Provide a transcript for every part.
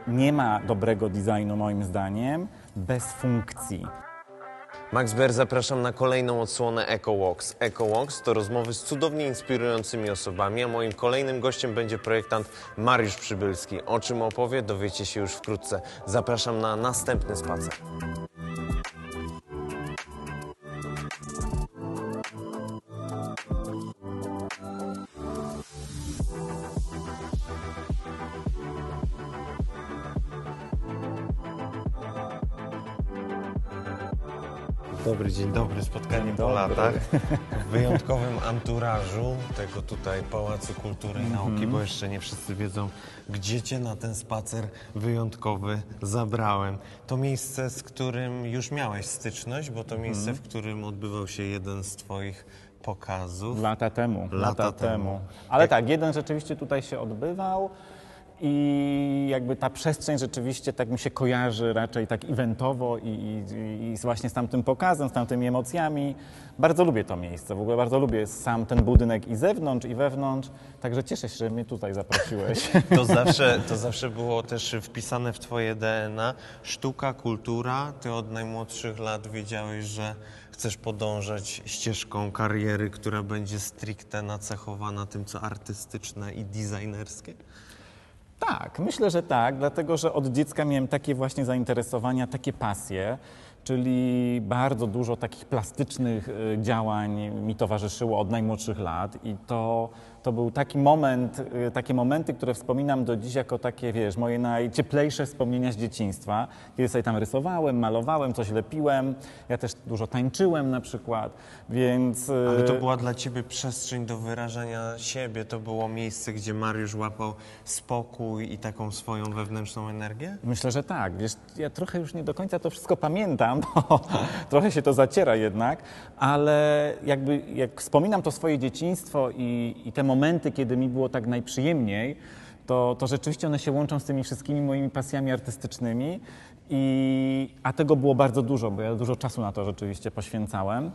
nie ma dobrego designu moim zdaniem bez funkcji. Max Bear, zapraszam na kolejną odsłonę EcoWalks. EcoWalks to rozmowy z cudownie inspirującymi osobami, a moim kolejnym gościem będzie projektant Mariusz Przybylski. O czym opowie, dowiecie się już wkrótce. Zapraszam na następny spacer. Dzień dobry, spotkanie po latach. W wyjątkowym anturażu tego tutaj Pałacu Kultury i Nauki, bo jeszcze nie wszyscy wiedzą, gdzie cię na ten spacer wyjątkowy zabrałem. To miejsce, z którym już miałeś styczność, bo to miejsce, w którym odbywał się jeden z twoich pokazów. Lata temu. Ale tak, jeden rzeczywiście tutaj się odbywał. I jakby ta przestrzeń rzeczywiście tak mi się kojarzy raczej tak eventowo i właśnie z tamtym pokazem, z tamtymi emocjami. Bardzo lubię to miejsce, w ogóle bardzo lubię sam ten budynek i zewnątrz, i wewnątrz. Także cieszę się, że mnie tutaj zaprosiłeś. To zawsze było też wpisane w twoje DNA. Sztuka, kultura. Ty od najmłodszych lat wiedziałeś, że chcesz podążać ścieżką kariery, która będzie stricte nacechowana tym, co artystyczne i designerskie? Tak, myślę, że tak, dlatego że od dziecka miałem takie właśnie zainteresowania, takie pasje, czyli bardzo dużo takich plastycznych działań mi towarzyszyło od najmłodszych lat i to był taki moment, takie momenty, które wspominam do dziś jako takie, wiesz, moje najcieplejsze wspomnienia z dzieciństwa, kiedy sobie tam rysowałem, malowałem, coś lepiłem, ja też dużo tańczyłem na przykład, więc... Ale to była dla ciebie przestrzeń do wyrażania siebie, to było miejsce, gdzie Mariusz łapał spokój i taką swoją wewnętrzną energię? Myślę, że tak. Wiesz, ja trochę już nie do końca to wszystko pamiętam, bo trochę się to zaciera jednak, ale jakby jak wspominam to swoje dzieciństwo i te momenty, kiedy mi było tak najprzyjemniej, to rzeczywiście one się łączą z tymi wszystkimi moimi pasjami artystycznymi, a tego było bardzo dużo, bo ja dużo czasu na to rzeczywiście poświęcałem.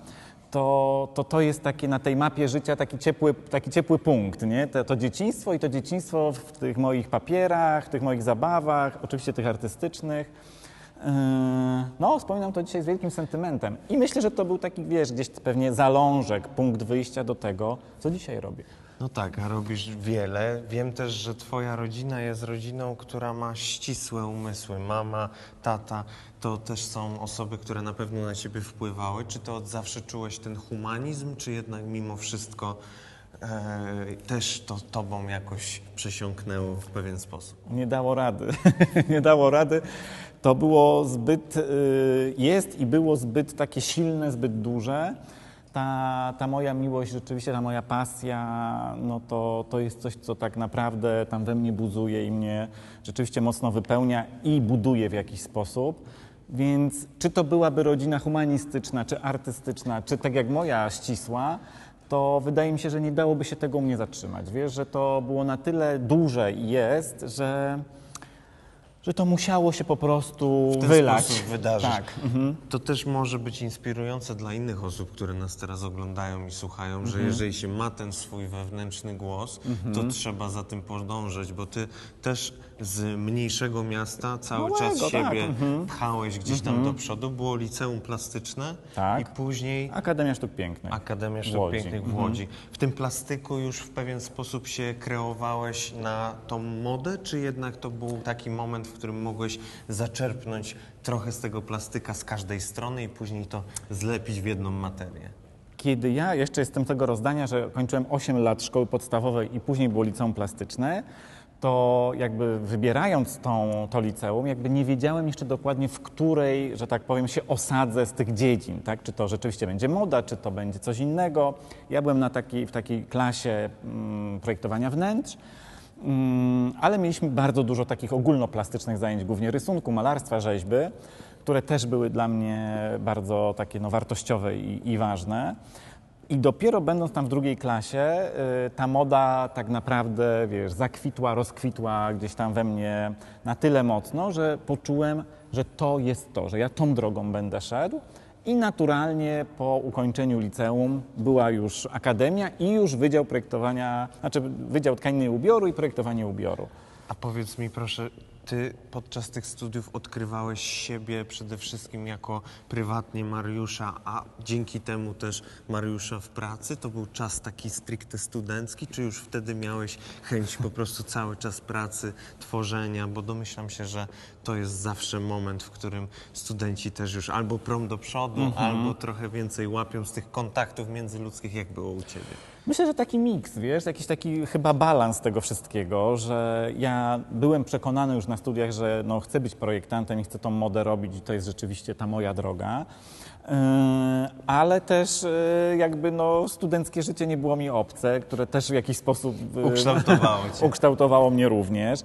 To jest takie na tej mapie życia taki ciepły punkt, nie? To dzieciństwo i to dzieciństwo w tych moich papierach, w tych moich zabawach, oczywiście tych artystycznych. No, wspominam to dzisiaj z wielkim sentymentem i myślę, że to był taki, wiesz, gdzieś pewnie zalążek, punkt wyjścia do tego, co dzisiaj robię. No tak, a robisz wiele. Wiem też, że twoja rodzina jest rodziną, która ma ścisłe umysły. Mama, tata, to też są osoby, które na pewno na ciebie wpływały. Czy to od zawsze czułeś ten humanizm, czy jednak mimo wszystko też to tobą jakoś przesiąknęło w pewien sposób? Nie dało rady. Nie dało rady. To było jest i było zbyt takie silne, zbyt duże. Ta moja miłość, rzeczywiście ta moja pasja, no to jest coś, co tak naprawdę tam we mnie buzuje i mnie rzeczywiście mocno wypełnia i buduje w jakiś sposób. Więc czy to byłaby rodzina humanistyczna, czy artystyczna, czy tak jak moja ścisła, to wydaje mi się, że nie dałoby się tego u mnie zatrzymać. Wiesz, że to było na tyle duże i jest, że to musiało się po prostu wylać. W ten sposób wydarzyć. Tak. To też może być inspirujące dla innych osób, które nas teraz oglądają i słuchają, że jeżeli się ma ten swój wewnętrzny głos, to trzeba za tym podążać, bo ty też z mniejszego miasta cały czas siebie pchałeś gdzieś tam do przodu. Było liceum plastyczne i później Akademia Sztuk Pięknych. Akademia Sztuk Pięknych w Łodzi. W tym plastyku już w pewien sposób się kreowałeś na tą modę, czy jednak to był taki moment, w którym mogłeś zaczerpnąć trochę z tego plastyka z każdej strony i później to zlepić w jedną materię? Kiedy ja jeszcze jestem tego rozdania, że kończyłem 8 lat szkoły podstawowej i później było liceum plastyczne, to jakby wybierając to liceum, jakby nie wiedziałem jeszcze dokładnie, w której, że tak powiem, się osadzę z tych dziedzin, tak? Czy to rzeczywiście będzie moda, czy to będzie coś innego. Ja byłem w takiej klasie projektowania wnętrz, ale mieliśmy bardzo dużo takich ogólnoplastycznych zajęć, głównie rysunku, malarstwa, rzeźby, które też były dla mnie bardzo takie wartościowe i ważne. I dopiero będąc tam w drugiej klasie, ta moda tak naprawdę, wiesz, zakwitła, rozkwitła gdzieś tam we mnie na tyle mocno, że poczułem, że to jest to, że ja tą drogą będę szedł. I naturalnie po ukończeniu liceum była już akademia i już Wydział Projektowania, znaczy Wydział Tkaniny i Ubioru i Projektowanie Ubioru. A powiedz mi proszę, ty podczas tych studiów odkrywałeś siebie przede wszystkim jako prywatnie Mariusza, a dzięki temu też Mariusza w pracy? To był czas taki stricte studencki, czy już wtedy miałeś chęć po prostu cały czas pracy, tworzenia? Bo domyślam się, że to jest zawsze moment, w którym studenci też już albo prom do przodu, albo trochę więcej łapią z tych kontaktów międzyludzkich. Jak było u ciebie? Myślę, że taki miks, wiesz, jakiś taki chyba balans tego wszystkiego, że ja byłem przekonany już na studiach, że no, chcę być projektantem i chcę tą modę robić i to jest rzeczywiście ta moja droga, ale też jakby no, studenckie życie nie było mi obce, które też w jakiś sposób Ukształtowało cię. ukształtowało mnie również.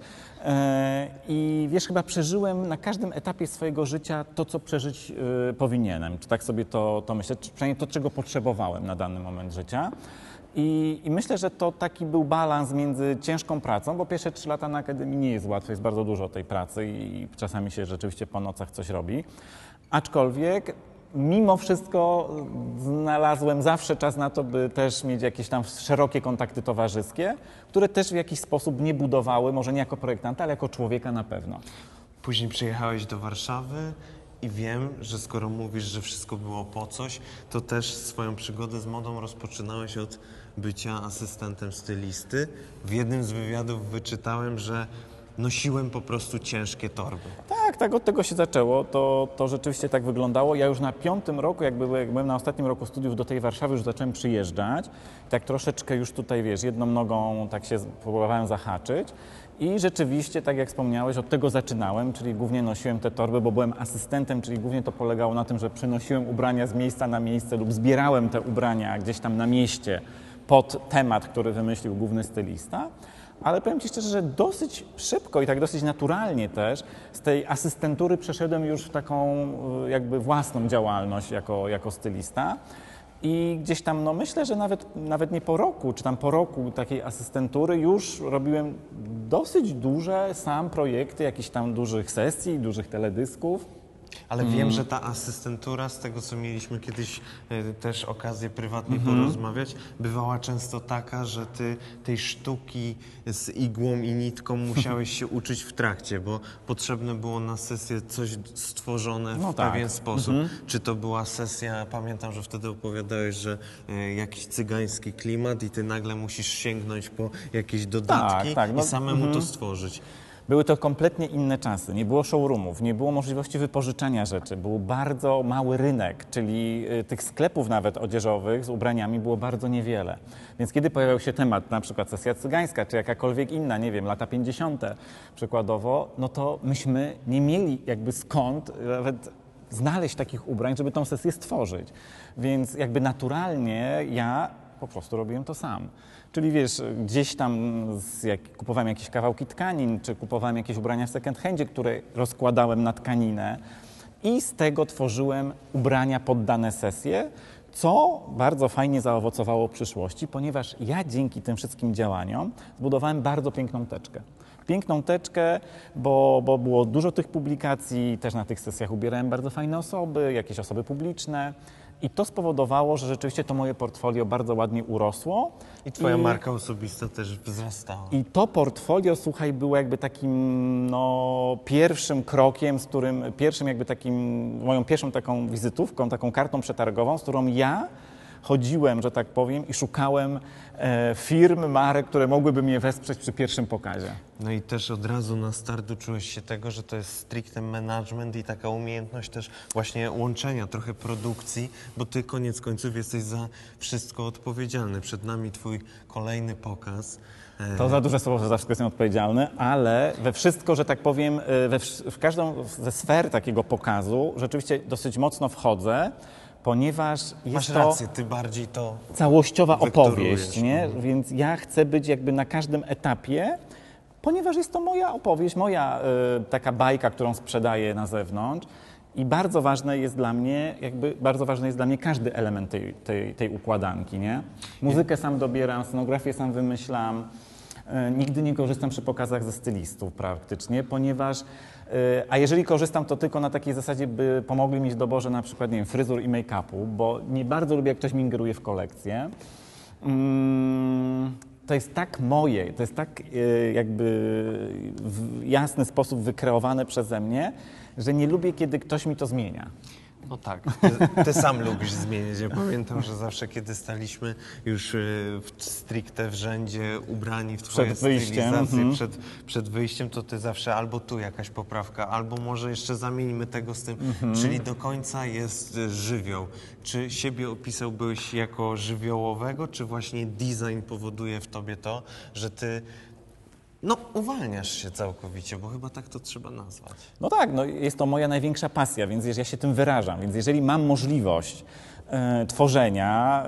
I wiesz, chyba przeżyłem na każdym etapie swojego życia to, co przeżyć powinienem, czy tak sobie to myślę, czy przynajmniej to, czego potrzebowałem na dany moment życia. I myślę, że to taki był balans między ciężką pracą, bo pierwsze 3 lata na akademii nie jest łatwo, jest bardzo dużo tej pracy i czasami się rzeczywiście po nocach coś robi. Aczkolwiek mimo wszystko znalazłem zawsze czas na to, by też mieć jakieś tam szerokie kontakty towarzyskie, które też w jakiś sposób mnie budowały, może nie jako projektanta, ale jako człowieka na pewno. Później przyjechałeś do Warszawy i wiem, że skoro mówisz, że wszystko było po coś, to też swoją przygodę z modą rozpoczynałeś od bycia asystentem stylisty. W jednym z wywiadów wyczytałem, że nosiłem po prostu ciężkie torby. Tak, od tego się zaczęło. To rzeczywiście tak wyglądało. Ja już na 5. roku, jak byłem na ostatnim roku studiów, do tej Warszawy już zacząłem przyjeżdżać. Tak troszeczkę już tutaj, wiesz, jedną nogą tak się próbowałem zahaczyć. I rzeczywiście, tak jak wspomniałeś, od tego zaczynałem, czyli głównie nosiłem te torby, bo byłem asystentem, czyli głównie to polegało na tym, że przynosiłem ubrania z miejsca na miejsce lub zbierałem te ubrania gdzieś tam na mieście pod temat, który wymyślił główny stylista. Ale powiem Ci szczerze, że dosyć szybko i tak dosyć naturalnie też z tej asystentury przeszedłem już w taką jakby własną działalność jako stylista. I gdzieś tam, no myślę, że nawet nie po roku, czy tam po roku takiej asystentury już robiłem dosyć duże sam projekty jakichś tam dużych sesji, dużych teledysków. Ale wiem, że ta asystentura, z tego co mieliśmy kiedyś też okazję prywatnie porozmawiać, bywała często taka, że ty tej sztuki z igłą i nitką musiałeś się uczyć w trakcie, bo potrzebne było na sesję coś stworzone w pewien sposób. Czy to była sesja, pamiętam, że wtedy opowiadałeś, że jakiś cygański klimat i ty nagle musisz sięgnąć po jakieś dodatki i samemu to stworzyć. Były to kompletnie inne czasy. Nie było showroomów, nie było możliwości wypożyczania rzeczy. Był bardzo mały rynek, czyli tych sklepów nawet odzieżowych z ubraniami było bardzo niewiele. Więc kiedy pojawiał się temat, na przykład sesja cygańska, czy jakakolwiek inna, nie wiem, lata 50. przykładowo, no to myśmy nie mieli jakby skąd nawet znaleźć takich ubrań, żeby tą sesję stworzyć. Więc jakby naturalnie ja po prostu robiłem to sam. Czyli wiesz, gdzieś tam kupowałem jakieś kawałki tkanin, czy kupowałem jakieś ubrania w second handzie, które rozkładałem na tkaninę i z tego tworzyłem ubrania pod dane sesje, co bardzo fajnie zaowocowało w przyszłości, ponieważ ja dzięki tym wszystkim działaniom zbudowałem bardzo piękną teczkę. Piękną teczkę, bo było dużo tych publikacji, też na tych sesjach ubierałem bardzo fajne osoby, jakieś osoby publiczne. I to spowodowało, że rzeczywiście to moje portfolio bardzo ładnie urosło. I twoja marka osobista też wzrastała. I to portfolio, słuchaj, było jakby takim pierwszym krokiem, moją pierwszą taką wizytówką, taką kartą przetargową, z którą ja chodziłem, że tak powiem, i szukałem firm, marek, które mogłyby mnie wesprzeć przy pierwszym pokazie. No i też od razu na start uczyłeś się tego, że to jest stricte management i taka umiejętność też właśnie łączenia trochę produkcji, bo ty koniec końców jesteś za wszystko odpowiedzialny. Przed nami twój kolejny pokaz. To za duże słowo, że za wszystko jestem odpowiedzialny, ale we wszystko, że tak powiem, w każdą ze sfer takiego pokazu rzeczywiście dosyć mocno wchodzę, ponieważ jest Masz rację, ty bardziej to całościowa opowieść, nie? Mhm. Więc ja chcę być jakby na każdym etapie, ponieważ jest to moja opowieść, moja taka bajka, którą sprzedaję na zewnątrz i bardzo ważny jest dla mnie każdy element tej układanki, nie? Muzykę sam dobieram, scenografię sam wymyślam. Nigdy nie korzystam przy pokazach ze stylistów praktycznie, ponieważ a jeżeli korzystam, to tylko na takiej zasadzie, by pomogli mi w doborze na przykład, nie wiem, fryzur i make-upu, bo nie bardzo lubię, jak ktoś mi ingeruje w kolekcję. to jest tak moje, to jest tak jakby w jasny sposób wykreowane przeze mnie, że nie lubię, kiedy ktoś mi to zmienia. No tak, ty sam lubisz zmieniać. Ja pamiętam, że zawsze kiedy staliśmy już stricte w rzędzie, ubrani w twoje stylizacje, przed wyjściem, to ty zawsze albo tu jakaś poprawka, albo może jeszcze zamieńmy tego z tym, czyli do końca jest żywioł. Czy siebie opisałbyś jako żywiołowego, czy właśnie design powoduje w tobie to, że ty uwalniasz się całkowicie, bo chyba tak to trzeba nazwać. No tak, jest to moja największa pasja, więc ja się tym wyrażam. Więc jeżeli mam możliwość tworzenia,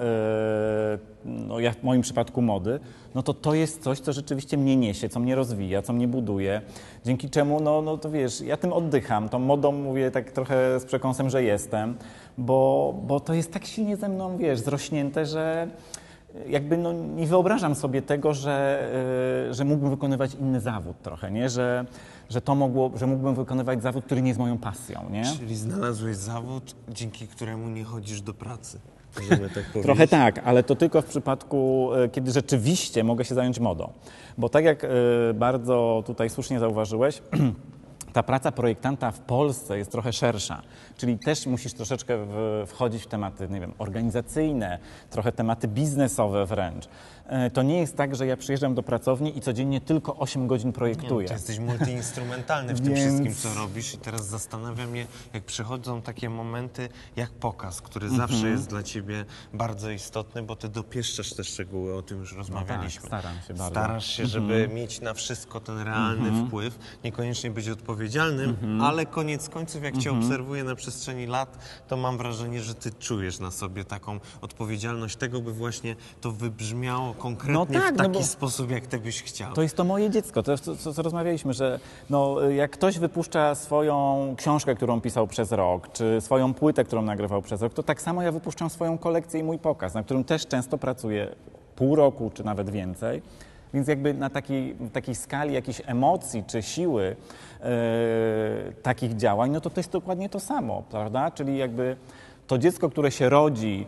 w moim przypadku mody, no to jest coś, co rzeczywiście mnie niesie, co mnie rozwija, co mnie buduje, dzięki czemu, to wiesz, ja tym oddycham, tą modą mówię tak trochę z przekąsem, że jestem, bo to jest tak silnie ze mną, wiesz, zrośnięte, że jakby nie wyobrażam sobie tego, że mógłbym wykonywać inny zawód trochę, nie? Że mógłbym wykonywać zawód, który nie jest moją pasją, nie? Czyli znalazłeś zawód, dzięki któremu nie chodzisz do pracy. Możemy tak powiedzieć. Trochę tak, ale to tylko w przypadku, kiedy rzeczywiście mogę się zająć modą. Bo tak jak bardzo tutaj słusznie zauważyłeś, ta praca projektanta w Polsce jest trochę szersza, czyli też musisz troszeczkę wchodzić w tematy, nie wiem, organizacyjne, trochę tematy biznesowe wręcz. To nie jest tak, że ja przyjeżdżam do pracowni i codziennie tylko 8 godzin projektuję. Ty jesteś multiinstrumentalny w tym wszystkim, co robisz i teraz zastanawiam się, jak przychodzą takie momenty jak pokaz, który zawsze jest dla ciebie bardzo istotny, bo ty dopieszczasz te szczegóły, o tym już rozmawialiśmy. Tak, staram się bardzo. Starasz się, żeby mieć na wszystko ten realny wpływ, niekoniecznie być odpowiedzialnym, ale koniec końców, jak cię obserwuję na przestrzeni lat, to mam wrażenie, że ty czujesz na sobie taką odpowiedzialność tego, by właśnie to wybrzmiało konkretnie w taki sposób, jak ty byś chciał. To jest to moje dziecko, to jest to, co rozmawialiśmy, że jak ktoś wypuszcza swoją książkę, którą pisał przez rok, czy swoją płytę, którą nagrywał przez rok, to tak samo ja wypuszczam swoją kolekcję i mój pokaz, na którym też często pracuję pół roku, czy nawet więcej. Więc jakby na takiej skali jakichś emocji czy siły takich działań, to jest dokładnie to samo, prawda? Czyli jakby to dziecko, które się rodzi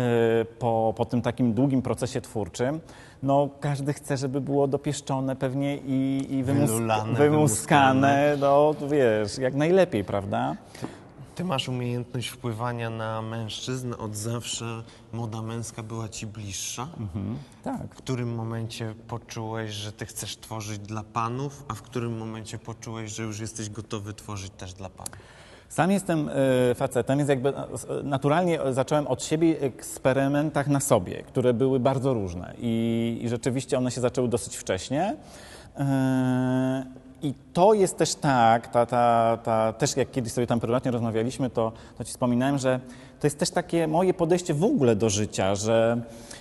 po tym takim długim procesie twórczym, każdy chce, żeby było dopieszczone pewnie i wymuskane, wiesz, jak najlepiej, prawda? Ty masz umiejętność wpływania na mężczyzn, od zawsze moda męska była ci bliższa. Tak. W którym momencie poczułeś, że ty chcesz tworzyć dla panów, a w którym momencie poczułeś, że już jesteś gotowy tworzyć też dla panów? Sam jestem facetem, więc jakby naturalnie zacząłem od siebie eksperymentach na sobie, które były bardzo różne i rzeczywiście one się zaczęły dosyć wcześnie. I to jest też tak, też jak kiedyś sobie tam prywatnie rozmawialiśmy, to ci wspominałem, że to jest też takie moje podejście w ogóle do życia, że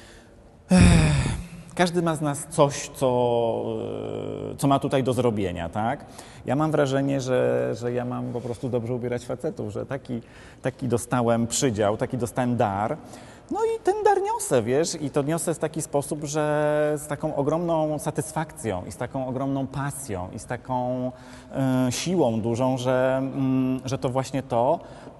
każdy ma z nas coś, co ma tutaj do zrobienia, tak? Ja mam wrażenie, że ja mam po prostu dobrze ubierać facetów, że taki dostałem przydział, taki dostałem dar. I ten dar niosę, wiesz, i to niosę w taki sposób, że z taką ogromną satysfakcją i z taką ogromną pasją i z taką siłą dużą, że to właśnie to,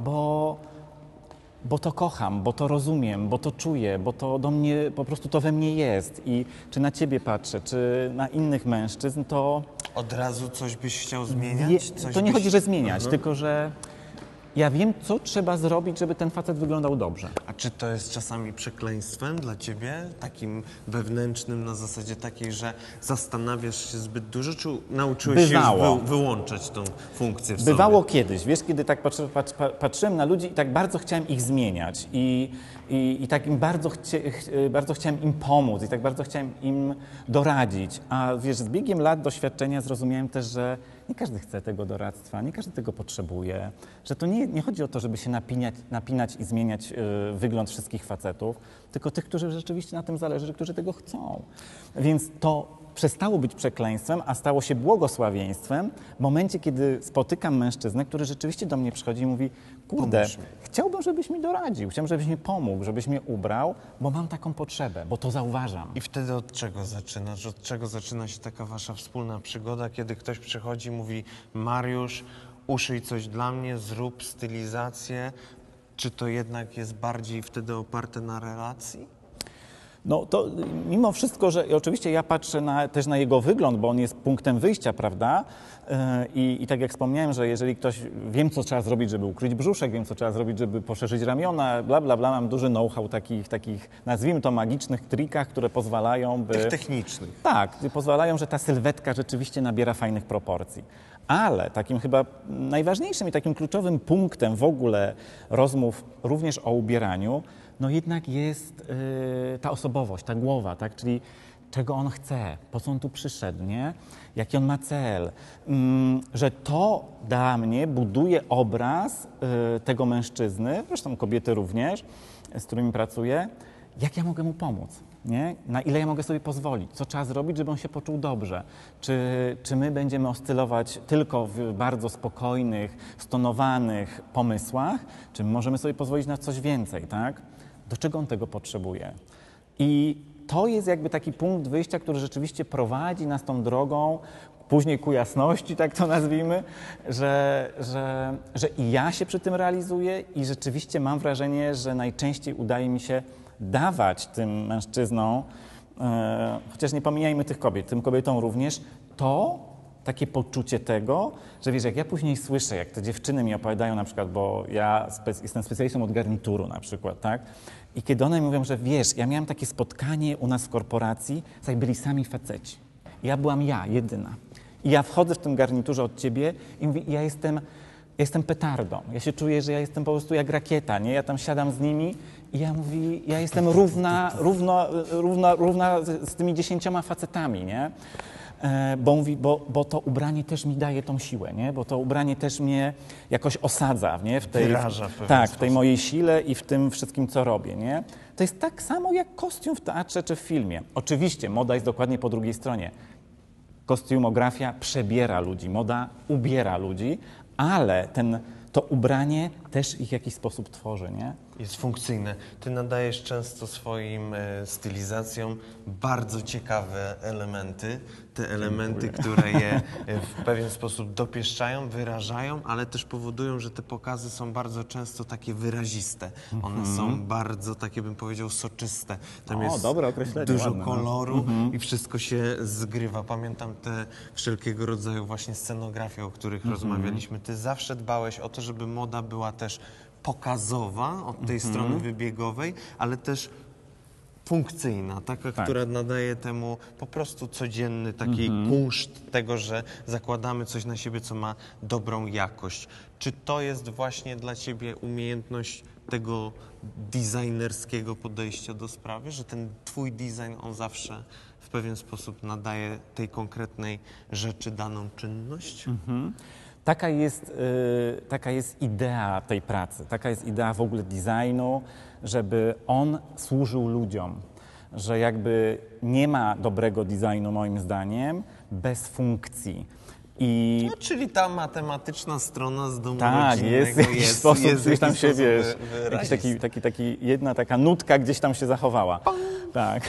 bo to kocham, bo to rozumiem, bo to czuję, bo to do mnie, po prostu to we mnie jest i czy na ciebie patrzę, czy na innych mężczyzn, to... Od razu coś byś chciał zmieniać? To nie chodzi, że zmieniać, tylko że ja wiem, co trzeba zrobić, żeby ten facet wyglądał dobrze. A czy to jest czasami przekleństwem dla ciebie, takim wewnętrznym, na zasadzie takiej, że zastanawiasz się zbyt dużo, czy nauczyłeś się już wyłączać tą funkcję w sobie? Bywało kiedyś, wiesz, kiedy tak patrzyłem na ludzi i tak bardzo chciałem ich zmieniać i tak im bardzo chciałem im pomóc i tak bardzo chciałem im doradzić, a wiesz, z biegiem lat doświadczenia zrozumiałem też, że nie każdy chce tego doradztwa, nie każdy tego potrzebuje, że to nie chodzi o to, żeby się napinać i zmieniać wygląd wszystkich facetów, tylko tych, którzy rzeczywiście na tym zależy, którzy tego chcą. Więc to przestało być przekleństwem, a stało się błogosławieństwem w momencie, kiedy spotykam mężczyznę, który rzeczywiście do mnie przychodzi i mówi: kurde, chciałbym, żebyś mi doradził, chciałbym, żebyś mi pomógł, żebyś mnie ubrał, bo mam taką potrzebę, bo to zauważam. I wtedy od czego zaczynasz? Od czego zaczyna się taka wasza wspólna przygoda, kiedy ktoś przychodzi i mówi: Mariusz, uszyj coś dla mnie, zrób stylizację. Czy to jednak jest bardziej wtedy oparte na relacji? No to mimo wszystko, że oczywiście ja patrzę też na jego wygląd, bo on jest punktem wyjścia, prawda? I tak jak wspomniałem, że jeżeli ktoś, wiem co trzeba zrobić, żeby ukryć brzuszek, wiem co trzeba zrobić, żeby poszerzyć ramiona, bla, bla, bla, mam duży know-how takich, nazwijmy to magicznych trikach, które pozwalają, by... Tych technicznych. Tak, pozwalają, że ta sylwetka rzeczywiście nabiera fajnych proporcji. Ale takim chyba najważniejszym i takim kluczowym punktem w ogóle rozmów również o ubieraniu, no jednak jest ta osobowość, ta głowa, tak? Czyli czego on chce, po co on tu przyszedł, nie? Jaki on ma cel. Że to dla mnie buduje obraz tego mężczyzny, zresztą kobiety również, z którymi pracuję, jak ja mogę mu pomóc, nie? Na ile ja mogę sobie pozwolić, co trzeba zrobić, żeby on się poczuł dobrze. Czy my będziemy oscylować tylko w bardzo spokojnych, stonowanych pomysłach, czy możemy sobie pozwolić na coś więcej, tak? Do czego on tego potrzebuje? I to jest jakby taki punkt wyjścia, który rzeczywiście prowadzi nas tą drogą, później ku jasności, tak to nazwijmy, że i ja się przy tym realizuję i rzeczywiście mam wrażenie, że najczęściej udaje mi się dawać tym mężczyznom, chociaż nie pomijajmy tych kobiet, tym kobietom również, to takie poczucie tego, że wiesz, jak ja później słyszę, jak te dziewczyny mi opowiadają na przykład, bo ja jestem specjalistą od garnituru na przykład, tak? I kiedy one mi mówią, że wiesz, ja miałam takie spotkanie u nas w korporacji, tutaj byli sami faceci. Ja byłam jedyna. I ja wchodzę w tym garniturze od ciebie i mówię, ja jestem petardą. Ja się czuję, że ja jestem po prostu jak rakieta, nie? Ja tam siadam z nimi i ja mówię, ja jestem równa z tymi 10 facetami, nie? Bo to ubranie też mi daje tą siłę, nie? Bo to ubranie też mnie jakoś osadza, nie? Wyraża w pewien tak, w sposób. tej mojej sile i w tym wszystkim, co robię, nie? To jest tak samo jak kostium w teatrze czy w filmie. Oczywiście moda jest dokładnie po drugiej stronie. Kostiumografia przebiera ludzi, moda ubiera ludzi, ale to ubranie też ich w jakiś sposób tworzy, nie? Jest funkcyjne. Ty nadajesz często swoim stylizacjom bardzo ciekawe elementy. Te elementy, które je w pewien sposób dopieszczają, wyrażają, ale też powodują, że te pokazy są bardzo często takie wyraziste. One są bardzo, takie bym powiedział, soczyste. Tam jest dobre określenie, dużo ładne, no. koloru i wszystko się zgrywa. Pamiętam te wszelkiego rodzaju właśnie scenografie, o których rozmawialiśmy. Ty zawsze dbałeś o to, żeby moda była też pokazowa od tej strony wybiegowej, ale też funkcyjna, taka, która nadaje temu po prostu codzienny taki kunszt tego, że zakładamy coś na siebie, co ma dobrą jakość. Czy to jest właśnie dla ciebie umiejętność tego designerskiego podejścia do sprawy, że ten twój design, on zawsze w pewien sposób nadaje tej konkretnej rzeczy daną czynność? Taka jest idea tej pracy, taka jest idea w ogóle designu, żeby on służył ludziom, że jakby nie ma dobrego designu moim zdaniem bez funkcji. No, czyli ta matematyczna strona z domu Tak, rodzinnego jest jakiś sposób, gdzieś tam się, wiesz, wyrazista. jedna taka nutka gdzieś tam się zachowała. Tak.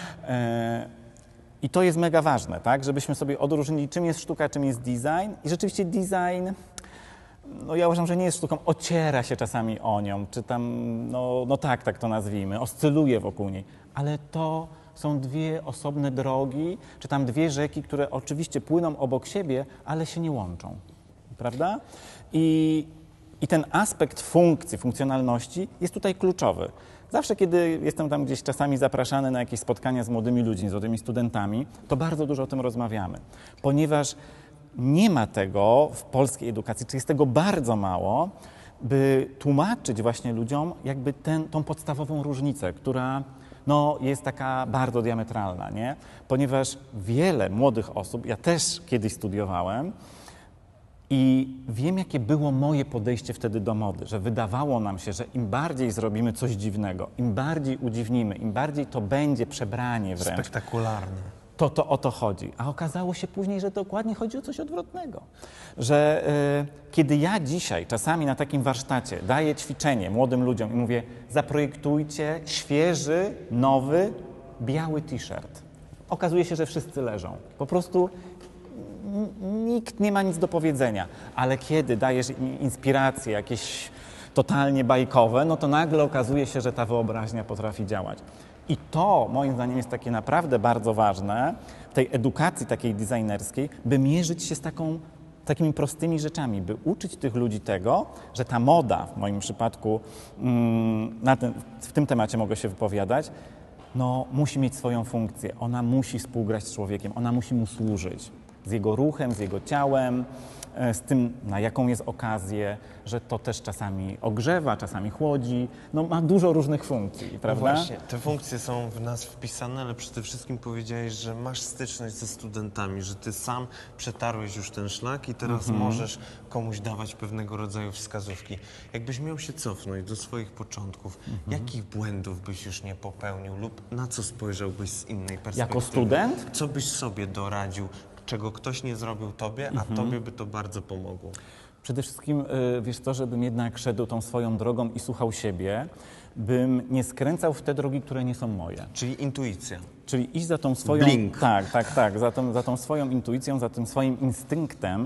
I to jest mega ważne, tak, żebyśmy sobie odróżnili, czym jest sztuka, czym jest design. I rzeczywiście design, no ja uważam, że nie jest sztuką, ociera się czasami o nią, czy tam, no tak to nazwijmy, oscyluje wokół niej, ale to są dwie osobne drogi, czy tam dwie rzeki, które oczywiście płyną obok siebie, ale się nie łączą, prawda? I ten aspekt funkcji, funkcjonalności jest tutaj kluczowy. Zawsze, kiedy jestem tam gdzieś czasami zapraszany na jakieś spotkania z młodymi ludźmi, z młodymi studentami, to bardzo dużo o tym rozmawiamy, ponieważ nie ma tego w polskiej edukacji, czy jest tego bardzo mało, by tłumaczyć właśnie ludziom jakby tą podstawową różnicę, która jest taka bardzo diametralna, nie? Ponieważ wiele młodych osób, ja też kiedyś studiowałem, i wiem, jakie było moje podejście wtedy do mody, że wydawało nam się, że im bardziej zrobimy coś dziwnego, im bardziej udziwnimy, im bardziej to będzie przebranie wręcz. Spektakularne. To o to chodzi. A okazało się później, że dokładnie chodzi o coś odwrotnego. Że kiedy ja dzisiaj czasami na takim warsztacie daję ćwiczenie młodym ludziom i mówię, zaprojektujcie świeży, nowy, biały t-shirt. Okazuje się, że wszyscy leżą. Po prostu nikt nie ma nic do powiedzenia, ale kiedy dajesz inspiracje jakieś totalnie bajkowe, no to nagle okazuje się, że ta wyobraźnia potrafi działać. I to moim zdaniem jest takie naprawdę bardzo ważne w tej edukacji takiej designerskiej, by mierzyć się z takimi prostymi rzeczami, by uczyć tych ludzi tego, że ta moda, w moim przypadku w tym temacie mogę się wypowiadać, no, musi mieć swoją funkcję, ona musi współgrać z człowiekiem, ona musi mu służyć. Z jego ruchem, z jego ciałem, z tym, na jaką jest okazję, że to też czasami ogrzewa, czasami chłodzi, no ma dużo różnych funkcji, prawda? No właśnie, te funkcje są w nas wpisane, ale przede wszystkim powiedziałeś, że masz styczność ze studentami, że ty sam przetarłeś już ten szlak i teraz możesz komuś dawać pewnego rodzaju wskazówki. Jakbyś miał się cofnąć do swoich początków, jakich błędów byś już nie popełnił lub na co spojrzałbyś z innej perspektywy? Jako student? Co byś sobie doradził, czego ktoś nie zrobił tobie, a tobie by to bardzo pomogło? Przede wszystkim, wiesz co, żebym jednak szedł tą swoją drogą i słuchał siebie, bym nie skręcał w te drogi, które nie są moje. Czyli intuicja. Czyli iść za tą swoją... Blink. Tak, za tą swoją intuicją, za tym swoim instynktem,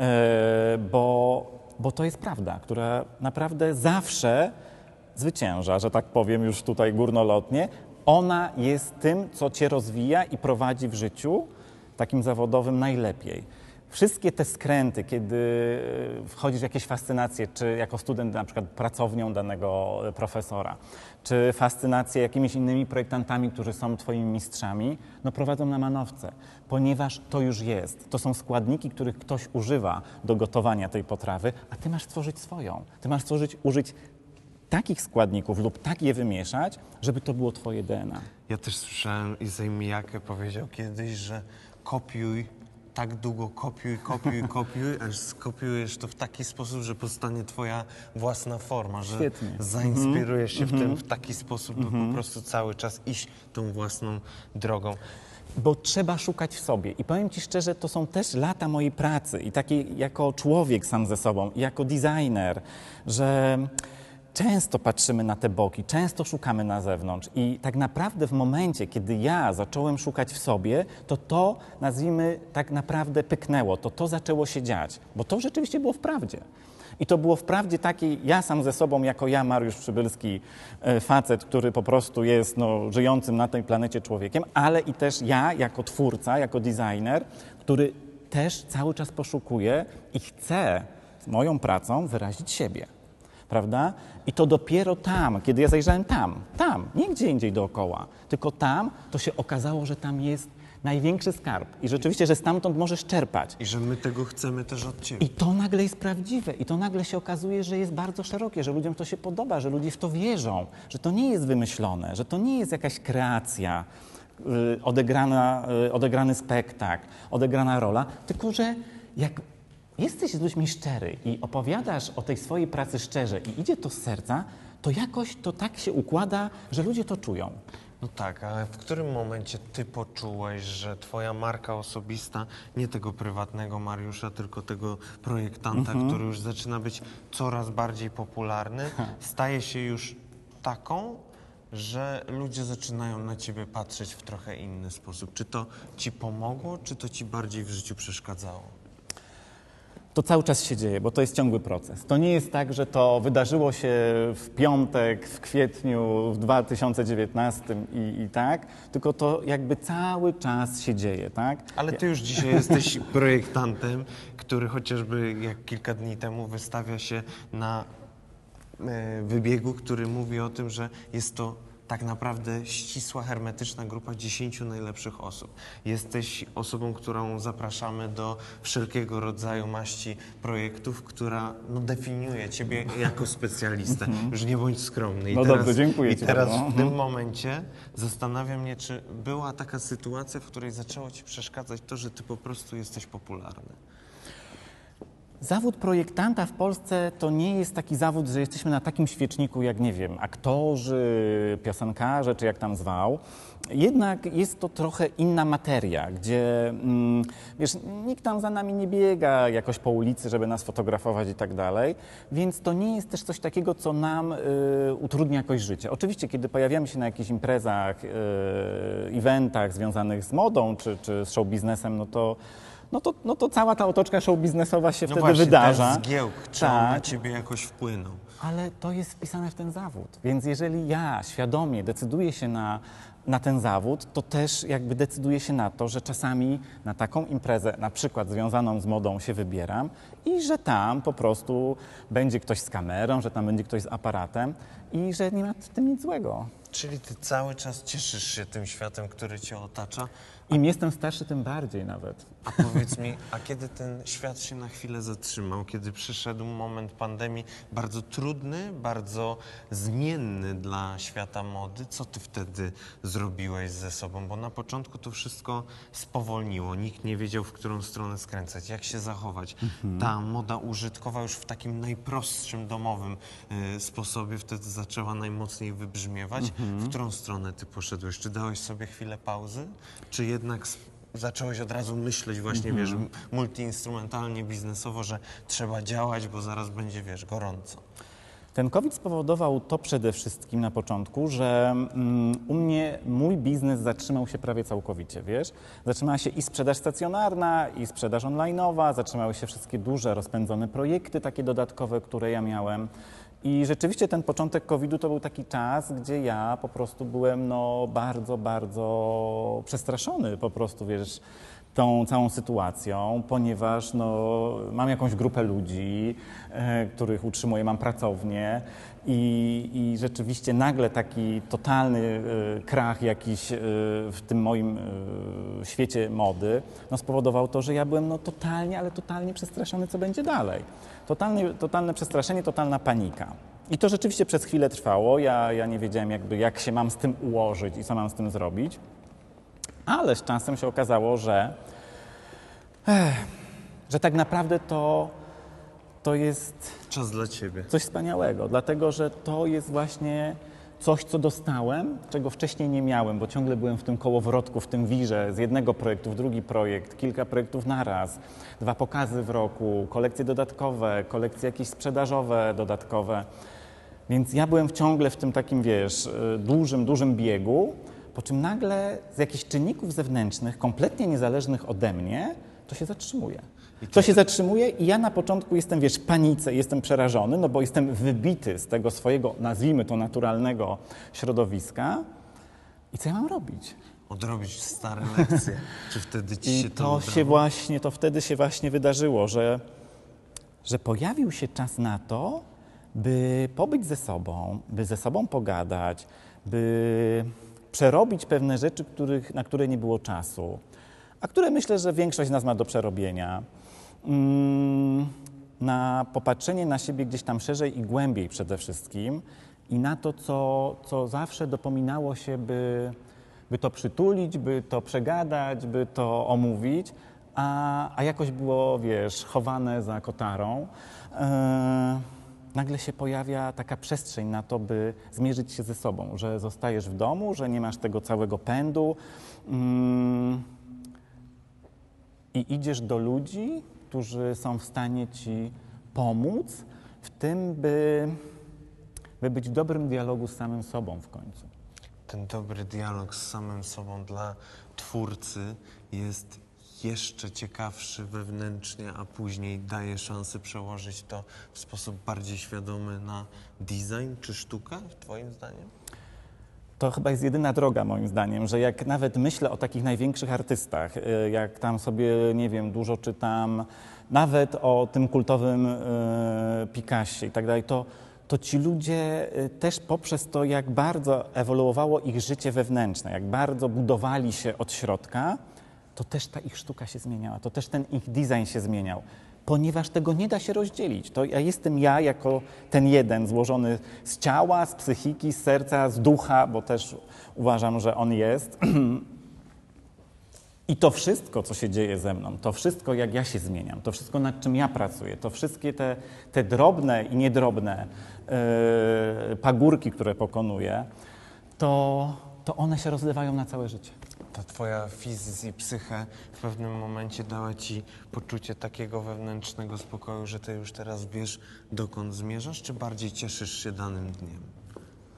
bo to jest prawda, która naprawdę zawsze zwycięża, że tak powiem już tutaj górnolotnie. Ona jest tym, co cię rozwija i prowadzi w życiu takim zawodowym najlepiej. Wszystkie te skręty, kiedy wchodzisz w jakieś fascynacje, czy jako student na przykład pracownią danego profesora, czy fascynacje jakimiś innymi projektantami, którzy są twoimi mistrzami, no prowadzą na manowce, ponieważ to już jest. To są składniki, których ktoś używa do gotowania tej potrawy, a ty masz stworzyć swoją. Ty masz użyć takich składników lub tak je wymieszać, żeby to było twoje DNA. Ja też słyszałem, Issey Miyake powiedział kiedyś, że kopiuj, tak długo kopiuj, aż skopiujesz to w taki sposób, że powstanie twoja własna forma, że Świetnie. zainspirujesz się w tym w taki sposób, by po prostu cały czas iść tą własną drogą. Bo trzeba szukać w sobie. I powiem ci szczerze, to są też lata mojej pracy i takiej jako człowiek sam ze sobą, i jako designer, że często patrzymy na te boki, często szukamy na zewnątrz i tak naprawdę w momencie, kiedy ja zacząłem szukać w sobie, to nazwijmy, tak naprawdę pyknęło, to zaczęło się dziać, bo to rzeczywiście było w prawdzie. I to było wprawdzie takiej, ja sam ze sobą, jako ja, Mariusz Przybylski, facet, który po prostu jest żyjącym na tej planecie człowiekiem, ale i też ja, jako twórca, jako designer, który też cały czas poszukuje i chce moją pracą wyrazić siebie. Prawda? I to dopiero tam, kiedy ja zajrzałem tam, nie gdzie indziej dookoła, tylko tam, to się okazało, że tam jest największy skarb i rzeczywiście, że stamtąd możesz czerpać. I że my tego chcemy też od ciebie. I to nagle jest prawdziwe i to nagle się okazuje, że jest bardzo szerokie, że ludziom to się podoba, że ludzie w to wierzą, że to nie jest wymyślone, że to nie jest jakaś kreacja, odegrany spektakl, odegrana rola, tylko że jak jesteś z ludźmi szczery i opowiadasz o tej swojej pracy szczerze i idzie to z serca, to jakoś to tak się układa, że ludzie to czują. No tak, ale w którym momencie ty poczułeś, że twoja marka osobista, nie tego prywatnego Mariusza, tylko tego projektanta, który już zaczyna być coraz bardziej popularny, staje się już taką, że ludzie zaczynają na ciebie patrzeć w trochę inny sposób? Czy to ci pomogło, czy to ci bardziej w życiu przeszkadzało? To cały czas się dzieje, bo to jest ciągły proces. To nie jest tak, że to wydarzyło się w piątek, w kwietniu, w 2019 i tak, tylko to jakby cały czas się dzieje, tak? Ale ty już dzisiaj jesteś projektantem, który chociażby jak kilka dni temu wystawia się na wybiegu, który mówi o tym, że jest to tak naprawdę ścisła, hermetyczna grupa 10 najlepszych osób. Jesteś osobą, którą zapraszamy do wszelkiego rodzaju maści projektów, która definiuje ciebie jako specjalistę. Już nie bądź skromny. Dobrze, dziękuję ci I teraz bardzo. w tym momencie zastanawia mnie, czy była taka sytuacja, w której zaczęło ci przeszkadzać to, że ty po prostu jesteś popularny. Zawód projektanta w Polsce to nie jest taki zawód, że jesteśmy na takim świeczniku jak, nie wiem, aktorzy, piosenkarze, czy jak tam zwał. Jednak jest to trochę inna materia, gdzie, wiesz, nikt tam za nami nie biega jakoś po ulicy, żeby nas fotografować i tak dalej, więc to nie jest też coś takiego, co nam utrudnia jakoś życie. Oczywiście, kiedy pojawiamy się na jakichś imprezach, eventach związanych z modą, czy z show biznesem, no to no to cała ta otoczka show biznesowa się No wtedy właśnie, wydarza. ten zgiełk, czy on na Tak. ciebie jakoś wpłynął? Ale to jest wpisane w ten zawód. Więc jeżeli ja świadomie decyduję się na ten zawód, to też jakby decyduję się na to, że czasami na taką imprezę, na przykład związaną z modą, się wybieram i że tam po prostu będzie ktoś z kamerą, że tam będzie ktoś z aparatem i że nie ma w tym nic złego. Czyli ty cały czas cieszysz się tym światem, który cię otacza. Im jestem starszy, tym bardziej nawet. A powiedz mi, a kiedy ten świat się na chwilę zatrzymał, kiedy przyszedł moment pandemii, bardzo trudny, bardzo zmienny dla świata mody, co ty wtedy zrobiłeś ze sobą? Bo na początku to wszystko spowolniło, nikt nie wiedział, w którą stronę skręcać, jak się zachować. Ta moda użytkowa już w takim najprostszym, domowym sposobie wtedy zaczęła najmocniej wybrzmiewać. W którą stronę ty poszedłeś? Czy dałeś sobie chwilę pauzy? Czy jednak zacząłeś od razu myśleć właśnie, wiesz, multiinstrumentalnie, biznesowo, że trzeba działać, bo zaraz będzie, wiesz, gorąco? Ten COVID spowodował to przede wszystkim na początku, że u mnie mój biznes zatrzymał się prawie całkowicie, wiesz. Zatrzymała się i sprzedaż stacjonarna, i sprzedaż online'owa, zatrzymały się wszystkie duże, rozpędzone projekty takie dodatkowe, które ja miałem. I rzeczywiście ten początek COVID-u to był taki czas, gdzie ja po prostu byłem bardzo, bardzo przestraszony po prostu, wiesz, tą całą sytuacją, ponieważ mam jakąś grupę ludzi, których utrzymuję, mam pracownię i rzeczywiście nagle taki totalny krach jakiś w tym moim świecie mody spowodował to, że ja byłem totalnie, ale totalnie przestraszony, co będzie dalej. Totalne przestraszenie, totalna panika. I to rzeczywiście przez chwilę trwało. Ja nie wiedziałem jak się mam z tym ułożyć i co mam z tym zrobić. Ale z czasem się okazało, że tak naprawdę to jest Czas dla ciebie. coś wspaniałego, dlatego że to jest właśnie coś, co dostałem, czego wcześniej nie miałem, bo ciągle byłem w tym kołowrotku, w tym wirze, z jednego projektu w drugi projekt, kilka projektów naraz, 2 pokazy w roku, kolekcje dodatkowe, kolekcje jakieś sprzedażowe dodatkowe. Więc ja byłem ciągle w tym takim, wiesz, dużym biegu, po czym nagle z jakichś czynników zewnętrznych, kompletnie niezależnych ode mnie, to się zatrzymuje. To się zatrzymuje i ja na początku jestem, wiesz, w panice, jestem przerażony, bo jestem wybity z tego swojego, nazwijmy to, naturalnego środowiska. I co ja mam robić? Odrobić stare lekcje. Czy wtedy ci się to udało? To wtedy się właśnie wydarzyło, że pojawił się czas na to, by pobyć ze sobą, by ze sobą pogadać, by przerobić pewne rzeczy, na które nie było czasu, a które myślę, że większość z nas ma do przerobienia. Na popatrzenie na siebie gdzieś tam szerzej i głębiej przede wszystkim i na to, co zawsze dopominało się, by to przytulić, by to przegadać, by to omówić, a jakoś było, wiesz, chowane za kotarą. Nagle się pojawia taka przestrzeń na to, by zmierzyć się ze sobą, że zostajesz w domu, że nie masz tego całego pędu i idziesz do ludzi, którzy są w stanie ci pomóc w tym, by być w dobrym dialogu z samym sobą w końcu. Ten dobry dialog z samym sobą dla twórcy jest jeszcze ciekawszy wewnętrznie, a później daje szansę przełożyć to w sposób bardziej świadomy na design czy sztukę, twoim zdaniem? To chyba jest jedyna droga, moim zdaniem, że jak nawet myślę o takich największych artystach, jak tam sobie, nie wiem, dużo czytam, nawet o tym kultowym Picassie i tak dalej, to ci ludzie też poprzez to, jak bardzo ewoluowało ich życie wewnętrzne, jak bardzo budowali się od środka, to też ta ich sztuka się zmieniała, to też ten ich design się zmieniał, ponieważ tego nie da się rozdzielić. To jestem ja jako ten jeden złożony z ciała, z psychiki, z serca, z ducha, bo też uważam, że on jest. I to wszystko, co się dzieje ze mną, to wszystko, jak ja się zmieniam, to wszystko, nad czym ja pracuję, to wszystkie te drobne i niedrobne pagórki, które pokonuję, to one się rozlewają na całe życie. Ta twoja fizys i psyche w pewnym momencie dała ci poczucie takiego wewnętrznego spokoju, że ty już teraz wiesz, dokąd zmierzasz, czy bardziej cieszysz się danym dniem?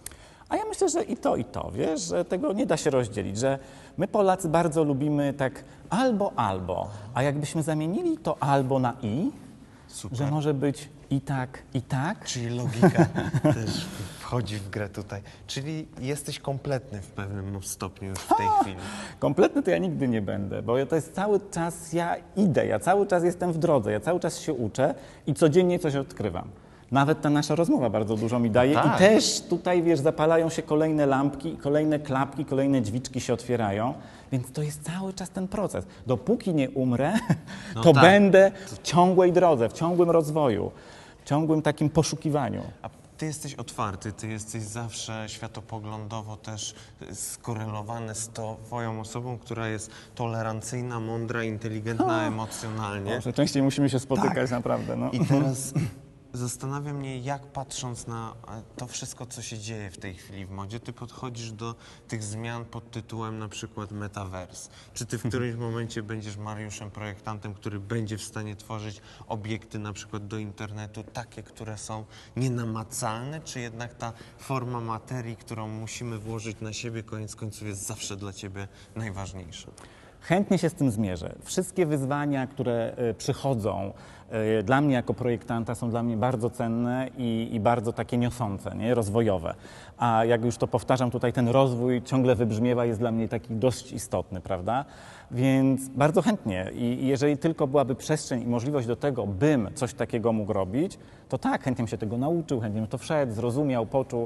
A ja myślę, że i to, wiesz, że tego nie da się rozdzielić, że my Polacy bardzo lubimy tak albo, a jakbyśmy zamienili to albo na i, Super. że może być i tak. Czyli logika też wchodzi w grę tutaj. Czyli jesteś kompletny w pewnym stopniu już w tej chwili. Kompletny to ja nigdy nie będę, bo to jest cały czas, ja idę, ja cały czas jestem w drodze, ja cały czas się uczę i codziennie coś odkrywam. Nawet ta nasza rozmowa bardzo dużo mi daje tak. i też tutaj, wiesz, zapalają się kolejne lampki, kolejne klapki, kolejne drzwiczki się otwierają, więc to jest cały czas ten proces. Dopóki nie umrę, to tak. będę w ciągłej drodze, w ciągłym rozwoju, w ciągłym takim poszukiwaniu. A ty jesteś otwarty, ty jesteś zawsze światopoglądowo też skorelowany z twoją osobą, która jest tolerancyjna, mądra, inteligentna emocjonalnie. Może częściej musimy się spotykać naprawdę. No. I teraz zastanawia mnie, jak patrząc na to wszystko, co się dzieje w tej chwili w modzie, ty podchodzisz do tych zmian pod tytułem na przykład Metaverse. Czy ty w którymś momencie będziesz Mariuszem projektantem, który będzie w stanie tworzyć obiekty na przykład do internetu, takie, które są nienamacalne, czy jednak ta forma materii, którą musimy włożyć na siebie, koniec końców jest zawsze dla ciebie najważniejsza? Chętnie się z tym zmierzę. Wszystkie wyzwania, które przychodzą dla mnie jako projektanta, są dla mnie bardzo cenne i bardzo takie niosące, nie? Rozwojowe. A jak już to powtarzam, tutaj ten rozwój ciągle wybrzmiewa, jest dla mnie taki dość istotny, prawda? Więc bardzo chętnie i jeżeli tylko byłaby przestrzeń i możliwość do tego, bym coś takiego mógł robić, to tak, chętnie bym się tego nauczył, chętnie bym to wszedł, zrozumiał, poczuł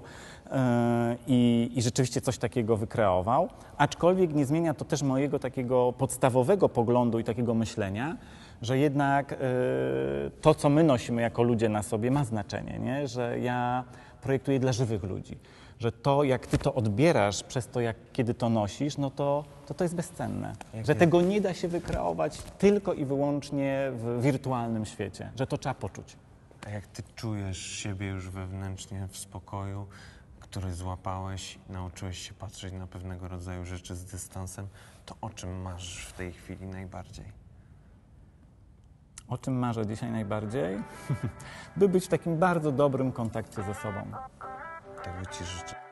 i rzeczywiście coś takiego wykreował. Aczkolwiek nie zmienia to też mojego takiego podstawowego poglądu i takiego myślenia, że jednak to, co my nosimy jako ludzie na sobie, ma znaczenie, nie? Że ja projektuję dla żywych ludzi. Że to, jak ty to odbierasz przez to, kiedy to nosisz, no to jest bezcenne. Że tego nie da się wykreować tylko i wyłącznie w wirtualnym świecie. Że to trzeba poczuć. A jak ty czujesz siebie już wewnętrznie w spokoju, który złapałeś, nauczyłeś się patrzeć na pewnego rodzaju rzeczy z dystansem, to o czym marzysz w tej chwili najbardziej? O czym marzę dzisiaj najbardziej? By być w takim bardzo dobrym kontakcie ze sobą. Tego ci życzę.